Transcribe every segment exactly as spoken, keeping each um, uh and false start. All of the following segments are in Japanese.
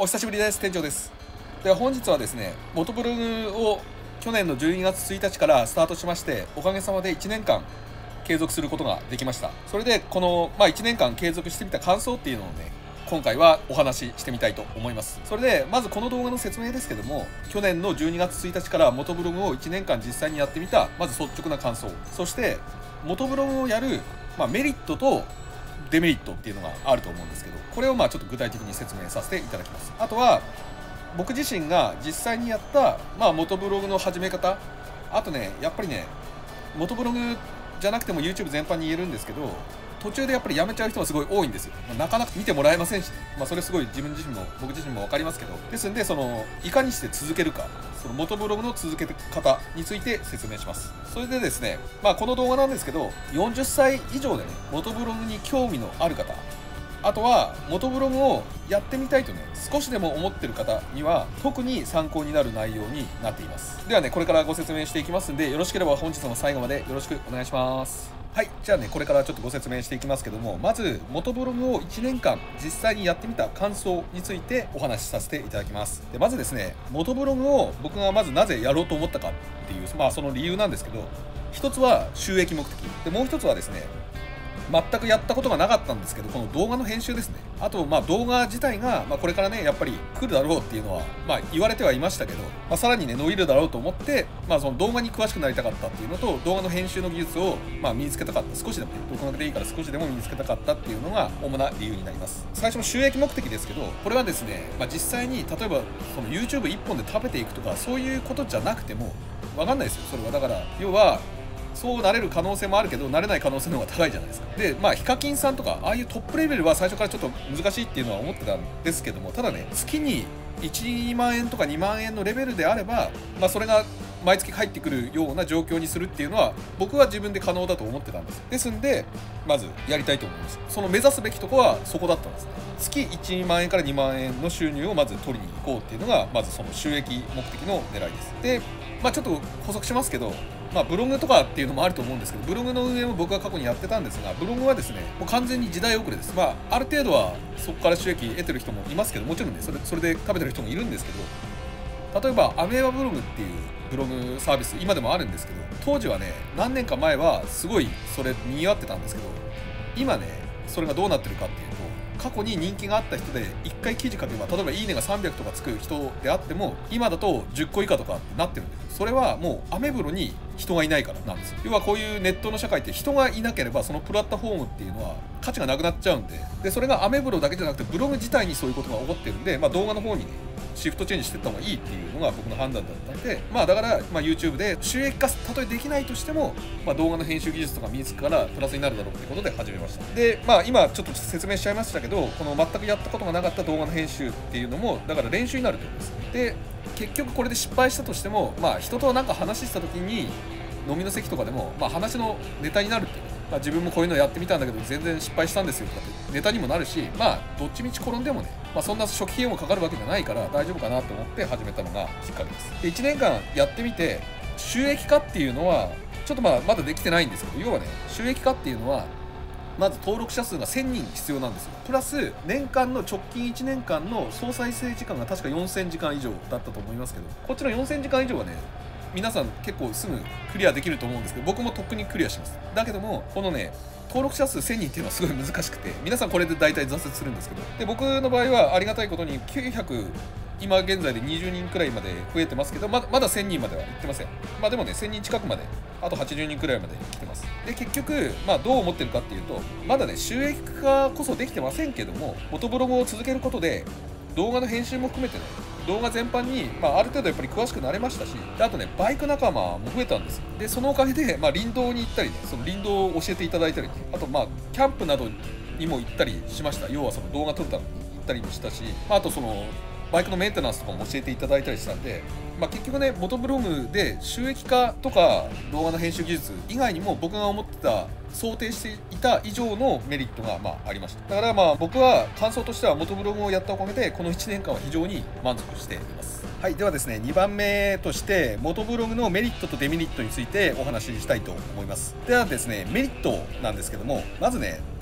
お久しぶりです。店長です。では本日はですね、元ブログを去年のじゅうにがつついたちからスタートしまして、おかげさまでいちねんかん継続することができました。それでこの、まあ、いちねんかん継続してみた感想っていうのをね、今回はお話ししてみたいと思います。それでまずこの動画の説明ですけども、去年のじゅうにがつついたちから元ブログをいちねんかん実際にやってみた、まず率直な感想、そして元ブログをやる、まあ、メリットとデメリットっていうのがあると思うんですけど、これをまあちょっと具体的に説明させていただきます。あとは僕自身が実際にやった、まあ、元ブログの始め方、あとねやっぱりね元ブログじゃなくても YouTube 全般に言えるんですけど、途中でやっぱりやめちゃう人がすごい多いんですよ。まあ、なかなか見てもらえませんし、ね、まあ、それすごい自分自身も僕自身も分かりますけど、ですんでそのいかにして続けるか、その元ブログの続け方について説明します。それでですね、まあ、この動画なんですけど、よんじゅっさい以上でね元ブログに興味のある方、あとは元ブログをやってみたいとね少しでも思ってる方には特に参考になる内容になっています。ではね、これからご説明していきますんで、よろしければ本日の最後までよろしくお願いします。はい、じゃあね、これからちょっとご説明していきますけども、まず元ブログをいちねんかん実際にやってみた感想についてお話しさせていただきます。でまずですね、元ブログを僕がまずなぜやろうと思ったかっていう、まあその理由なんですけど、一つは収益目的で、もう一つはですね、全くやったことがなかったんですけど、この動画の編集ですね。あと、まあ動画自体が、まあ、これからねやっぱり来るだろうっていうのは、まあ、言われてはいましたけど、まあ、さらにね伸びるだろうと思って、まあ、その動画に詳しくなりたかったっていうのと、動画の編集の技術を、まあ、身につけたかった、少しでもね独学でいいから少しでも身につけたかったっていうのが主な理由になります。最初の収益目的ですけど、これはですね、まあ、実際に例えばその YouTube いっぽんで食べていくとかそういうことじゃなくても分かんないですよ、それは。だから要はそうなれる可能性もあるけど、なれない可能性の方が高いじゃないですか。でまあヒカキンさんとかああいうトップレベルは最初からちょっと難しいっていうのは思ってたんですけども、ただね月にいちまんえんとかにまんえんのレベルであれば、まあ、それが毎月入ってくるような状況にするっていうのは僕は自分で可能だと思ってたんです。ですんでまずやりたいと思います。その目指すべきとこはそこだったんですね。月いちまんえんからにまんえんの収入をまず取りに行こうっていうのがまずその収益目的の狙いです。でまあちょっと補足しますけど、まあブログとかっていうのもあると思うんですけど、ブログの運営も僕は過去にやってたんですが、ブログはですねもう完全に時代遅れです。まあある程度はそこから収益得てる人もいますけど、もちろんねそれそれで食べてる人もいるんですけど、例えばアメーバブログっていうブログサービス今でもあるんですけど、当時はね何年か前はすごいそれにぎわってたんですけど、今ねそれがどうなってるかっていうと、過去に人気があった人でいっかい記事書けば、例えばいいねがさんびゃくとかつく人であっても今だとじゅっこ以下とかってなってるんです。それはもうアメブロに人がいないからなんですよ。要はこういうネットの社会って人がいなければそのプラットフォームっていうのは価値がなくなっちゃうんで、でそれがアメブロだけじゃなくてブログ自体にそういうことが起こってるんで、まあ、動画の方にねシフトチェンジしていった方がいいっていうのが僕の判断だったんで、まあだから、まあ、YouTube で収益化たとえできないとしても、まあ、動画の編集技術とか身につくからプラスになるだろうってことで始めました。でまあ今ちょっと説明しちゃいましたけど、この全くやったことがなかった動画の編集っていうのもだから練習になるってことです。で結局これで失敗したとしても、まあ人となんか話した時に飲みの席とかでも、まあ、話のネタになるっていう、まあ、自分もこういうのやってみたんだけど全然失敗したんですよとかってネタにもなるし、まあどっちみち転んでもね、まあ、そんな初期費用もかかるわけじゃないから大丈夫かなと思って始めたのがきっかけです。でいちねんかんやってみて収益化っていうのはちょっとまあまだできてないんですけど、要はね収益化っていうのはまず登録者数がせんにん必要なんですよ。プラス年間の直近いちねんかんの総再生時間が確かよんせんじかん以上だったと思いますけど、こっちのよんせんじかん以上はね皆さん結構すぐクリアできると思うんですけど、僕もとっくにクリアします。だけどもこのね登録者数せんにんっていうのはすごい難しくて、皆さんこれで大体挫折するんですけど、で僕の場合はありがたいことにきゅうひゃく今現在でにじゅうにんくらいまで増えてますけど、まだまだせんにんまでは行ってません。まあでもねせんにん近くまで、あとはちじゅうにんくらいまで来てます。で結局まあどう思ってるかっていうと、まだね収益化こそできてませんけども、元ブログを続けることで動画の編集も含めてね動画全般に、まあ、ある程度やっぱり詳しくなれましたし、であとねバイク仲間も増えたんですよ。でそのおかげで、まあ、林道に行ったりね、その林道を教えていただいたり、ね、あとまあキャンプなどにも行ったりしました。要はその動画撮ったのに行ったりもしたし、あとそのバイクのメンテナンスとかも教えていただいたりしたんで、まあ、結局ね元ブログで収益化とか動画の編集技術以外にも僕が思ってた想定していた以上のメリットがまあありました。だからまあ僕は感想としては元ブログをやったおかげでこのいちねんかんは非常に満足しています。はい、ではですねにばんめとして元ブログのメリットとデメリットについてお話ししたいと思います。ではですねメリットなんですけども、まずね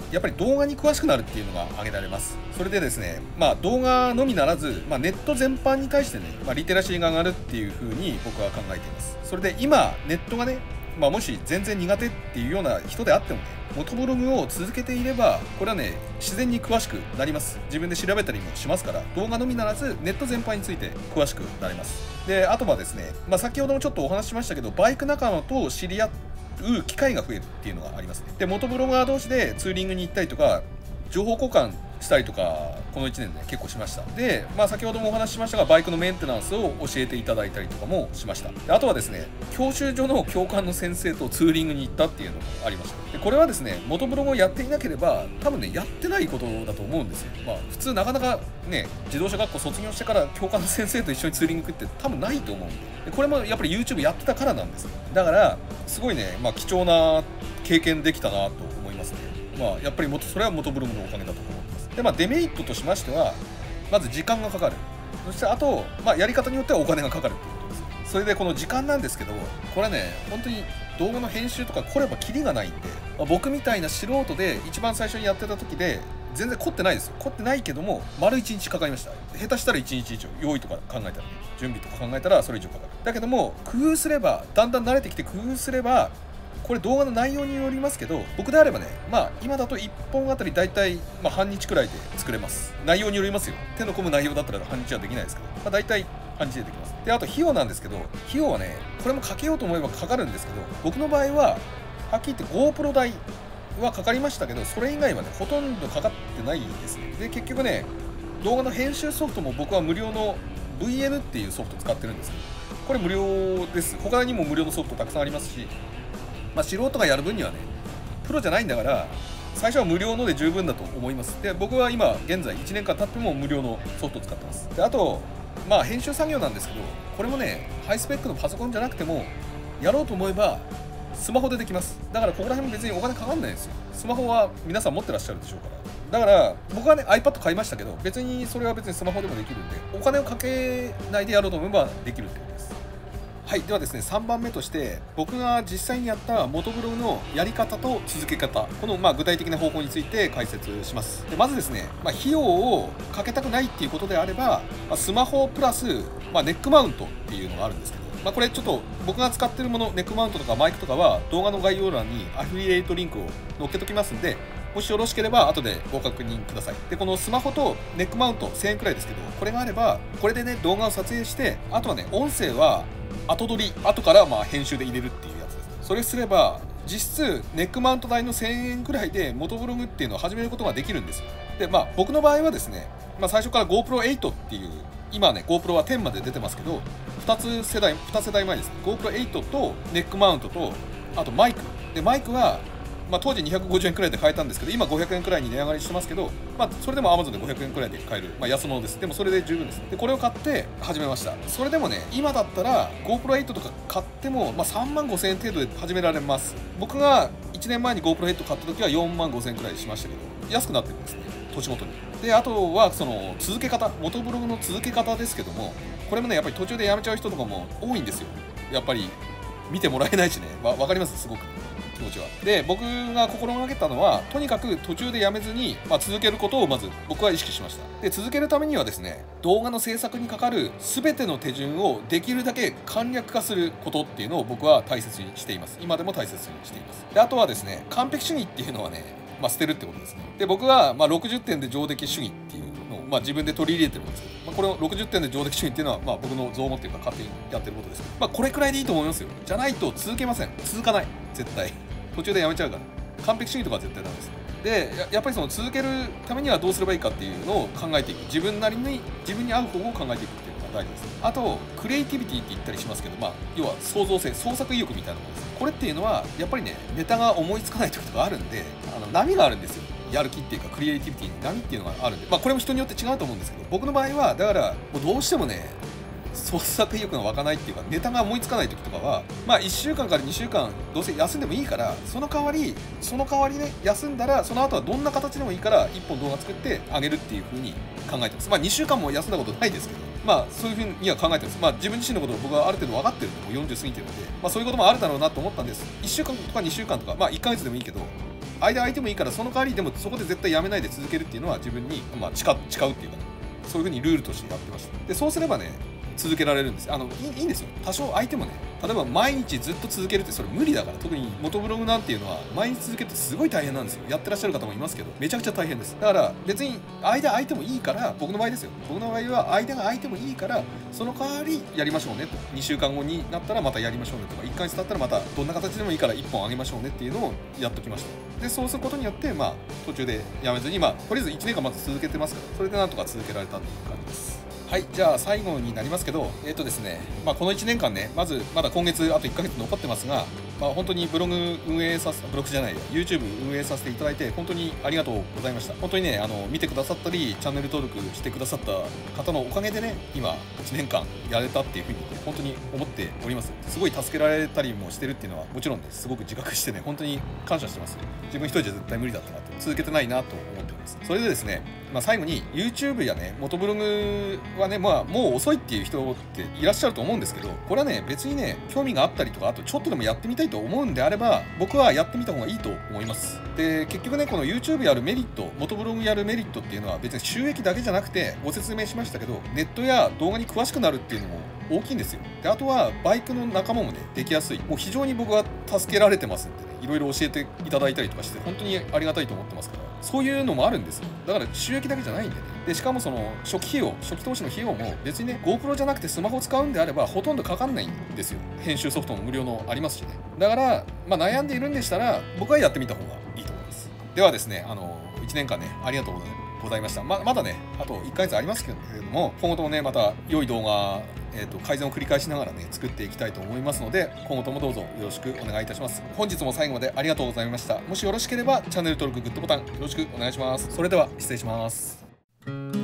やっぱり動画に詳しくなるっていうのが挙げられます。それでですね、まあ動画のみならず、まあ、ネット全般に対してね、まあ、リテラシーが上がるっていうふうに僕は考えています。それで今ネットがね、まあ、もし全然苦手っていうような人であってもね、元ブログを続けていればこれはね自然に詳しくなります。自分で調べたりもしますから、動画のみならずネット全般について詳しくなります。であとはですね、まあ、先ほどもちょっとお話ししましたけど、バイク仲間と知り合う機会が増えるっていうのがありますね。で元ブロガー同士でツーリングに行ったりとか情報交換したりとかこのいちねんで結構しました。で、まあ、先ほどもお話ししましたが、バイクのメンテナンスを教えていただいたりとかもしました。であとはですね、教習所の教官の先生とツーリングに行ったっていうのもありました。でこれはですね、元ブログをやっていなければ多分ねやってないことだと思うんですよ。まあ普通なかなかね、自動車学校卒業してから教官の先生と一緒にツーリング行くって多分ないと思うんで、でこれもやっぱり YouTube やってたからなんです。だからすごいね、まあ、貴重な経験できたなと思いますね。まあやっぱり元それは元ブログのおかげだと思います。でまあ、デメリットとしましては、まず時間がかかる。そしてあと、まあ、やり方によってはお金がかかるっていうことです。それでこの時間なんですけど、これね本当に動画の編集とか凝ればキリがないんで、まあ、僕みたいな素人で一番最初にやってた時で全然凝ってないですよ。凝ってないけども丸いちにちかかりました。下手したらいちにち以上、用意とか考えたら、ね、準備とか考えたらそれ以上かかる。だけども工夫すれば、だんだん慣れてきて工夫すれば、これ動画の内容によりますけど、僕であればね、まあ今だといっぽんあたりだいたいまあ半日くらいで作れます。内容によりますよ。手の込む内容だったら半日はできないですけど、まあ、大体半日でできます。であと費用なんですけど、費用はねこれもかけようと思えばかかるんですけど、僕の場合ははっきり言って GoPro 代はかかりましたけど、それ以外はねほとんどかかってないんですね。で結局ね、動画の編集ソフトも僕は無料の ブイエヌ っていうソフト使ってるんですけど、これ無料です。他にも無料のソフトたくさんありますし、まあ、素人がやる分にはね、プロじゃないんだから最初は無料ので十分だと思います。で僕は今現在いちねんかん経っても無料のソフトを使ってます。であとまあ編集作業なんですけど、これもねハイスペックのパソコンじゃなくてもやろうと思えばスマホでできます。だからここら辺も別にお金かかんないんですよ。スマホは皆さん持ってらっしゃるでしょうから。だから僕はね iPad 買いましたけど、別にそれは別にスマホでもできるんで、お金をかけないでやろうと思えばできるってことです。はい、ではですね、さんばんめとして僕が実際にやった元ブログのやり方と続け方、このまあ具体的な方法について解説します。でまずですね、まあ、費用をかけたくないっていうことであれば、まあ、スマホプラス、まあ、ネックマウントっていうのがあるんですけど、まあ、これちょっと僕が使ってるもの、ネックマウントとかマイクとかは動画の概要欄にアフィリエイトリンクを載っけときますんで、もしよろしければ後でご確認ください。でこのスマホとネックマウントせんえんくらいですけど、これがあればこれでね動画を撮影して、あとはね音声は後撮り、後からまあ編集で入れるっていうやつです。それすれば実質ネックマウント代のせんえんくらいで元ブログっていうのを始めることができるんですよ。でまあ僕の場合はですね、まあ、最初から ゴープロエイト っていう、今ね GoPro はじゅうまで出てますけど、ふたつ世代に世代前ですね。 ゴープロエイト とネックマウントとあとマイクで、マイクはまあ当時にひゃくごじゅうえんくらいで買えたんですけど、今ごひゃくえんくらいに値上がりしてますけど、まあ、それでも Amazon でごひゃくえんくらいで買える、まあ、安物です。でもそれで十分です。でこれを買って始めました。それでもね今だったら ゴープロエイト とか買っても、まあ、さんまんごせんえん程度で始められます。僕がいちねんまえに GoPro ヘッド買った時はよんまんごせんえんくらいしましたけど、安くなってるんですね、土地ごとに。であとはその続け方、元ブログの続け方ですけども、これもねやっぱり途中でやめちゃう人とかも多いんですよ。やっぱり見てもらえないしね、わ分かります、すごく気持ちは。で僕が心がけたのは、とにかく途中でやめずに、まあ、続けることをまず僕は意識しました。で続けるためにはですね、動画の制作にかかる全ての手順をできるだけ簡略化することっていうのを僕は大切にしています。今でも大切にしています。であとはですね、完璧主義っていうのはね、まあ、捨てるってことですね。で僕はまあろくじゅってんで上出来主義っていうのを、まあ、自分で取り入れてるんですけど、まあ、これをろくじゅってんで上出来主義っていうのは、まあ、僕の造語っていうか勝手にやってることですけど、まあ、これくらいでいいと思いますよ。じゃないと続けません。続かない、絶対。途中でやめちゃうから。完璧主義とかは絶対ダメです。で や, やっぱりその続けるためにはどうすればいいかっていうのを考えていく、自分なりに自分に合う方法を考えていくっていうのが大事です。あとクリエイティビティって言ったりしますけど、まあ、要は創造性、創作意欲みたいなものです。これっていうのはやっぱりね、ネタが思いつかない時とかあるんで、あの波があるんですよ。やる気っていうかクリエイティビティに波っていうのがあるんで、まあ、これも人によって違うと思うんですけど、僕の場合はだからもうどうしてもね創作意欲が湧かないっていうか、ネタが思いつかない時とかは、まあいっしゅうかんからにしゅうかんどうせ休んでもいいから、その代わりその代わりね休んだら、その後はどんな形でもいいからいっぽん動画作ってあげるっていう風に考えてます。まあにしゅうかんも休んだことないですけど、まあそういう風には考えてます。まあ自分自身のことを僕はある程度分かってるんで、もうよんじゅう過ぎてるので、まあそういうこともあるだろうなと思ったんです。いっしゅうかんとかにしゅうかんとか、まあいっかげつでもいいけど間空いてもいいから、その代わりでもそこで絶対やめないで続けるっていうのは自分に、まあ、誓誓うっていうか、ね、そういうふうにルールとしてやってました。でそうすればね続けられるんです。あのいいいいんですよ、多少空いてもね。例えば毎日ずっと続けるってそれ無理だから。特に元ブログなんていうのは毎日続けるってすごい大変なんですよ。やってらっしゃる方もいますけど、めちゃくちゃ大変です。だから別に間空いてもいいから、僕の場合ですよ、僕の場合は間が空いてもいいから、その代わりやりましょうねと。にしゅうかんごになったらまたやりましょうねとか、いっかげつ経ったらまたどんな形でもいいからいっぽんあげましょうねっていうのをやっときました。でそうすることによって、まあ途中でやめずに、まあとりあえずいちねんかんまず続けてますから、それでなんとか続けられたっていう感じです。はい、じゃあ最後になりますけど、えっとですね、まあ、このいちねんかんね、まずまだ今月あといっかげつ残ってますが、まあ、本当にブログ運営させ、ブログじゃないよ、YouTube 運営させていただいて、本当にありがとうございました。本当にね、あの見てくださったり、チャンネル登録してくださった方のおかげでね、今、いちねんかんやれたっていうふうに、本当に思っております。すごい助けられたりもしてるっていうのは、もちろんね、すごく自覚してね、本当に感謝してます。自分一人じゃ絶対無理だったなと、続けてないなと思っております。それでですね、まあ、最後に YouTube やね、元ブログはね、まあ、もう遅いっていう人っていらっしゃると思うんですけど、これはね、別にね、興味があったりとか、あとちょっとでもやってみたいと思うんであれば、僕はやってみた方がいいと思います。で、結局ね、この YouTube やるメリット、元ブログやるメリットっていうのは別に収益だけじゃなくて、ご説明しましたけど、ネットや動画に詳しくなるっていうのも大きいんですよ。で、あとはバイクの仲間もね、できやすい。もう非常に僕は助けられてますんでね、いろいろ教えていただいたりとかして、本当にありがたいと思ってますから、そういうのもあるんですよ。だから収益だけじゃないんでね。で、しかもその初期費用、初期投資の費用も別にね、GoPro じゃなくてスマホ使うんであれば、ほとんどかかんないんですよ。編集ソフトも無料のありますしね。だから、まあ、悩んでいるんでしたら、僕はやってみた方がいいと思います。ではですね、あの、いちねんかんね、ありがとうございます。ございました。ままだね、あといっかげつありますけれども、今後ともね、また良い動画、えーと、改善を繰り返しながらね、作っていきたいと思いますので、今後ともどうぞよろしくお願いいたします。本日も最後までありがとうございました。もしよろしければ、チャンネル登録、グッドボタンよろしくお願いします。それでは、失礼します。